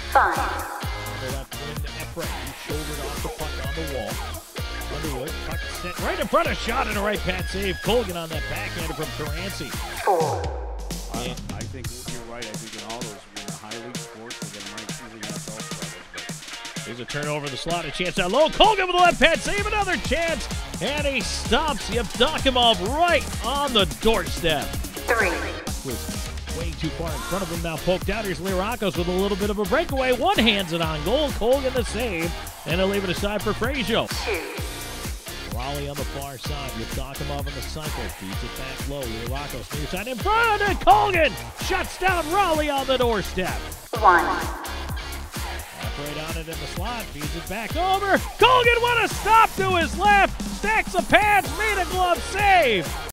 5. Under left wing to Efra. He shouldered off the puck on the wall. Underwood, puck set right in front of shot and a right pad save. Colgan on that backhander from Caranci. 4. I think you're right. I think in all those in the high league sports, we're getting right usually have those struggles. Here's a turnover in the slot, a chance down low. Colgan with a left pad save, another chance, and he stops Yevdokimov right on the doorstep. 3. Was way too far in front of him, now poked out. Here's Lirakos with a little bit of a breakaway. One hands it on goal. Colgan the save, and he'll leave it aside for Frazier. 2. Raleigh on the far side. Yevdokimov on the cycle. Feeds it back low. Lirakos near side in front, and Colgan shuts down Raleigh on the doorstep. 1. Operate on it in the slot. Feeds it back over. Colgan, what a stop to his left. Stacks the pads, made a glove save.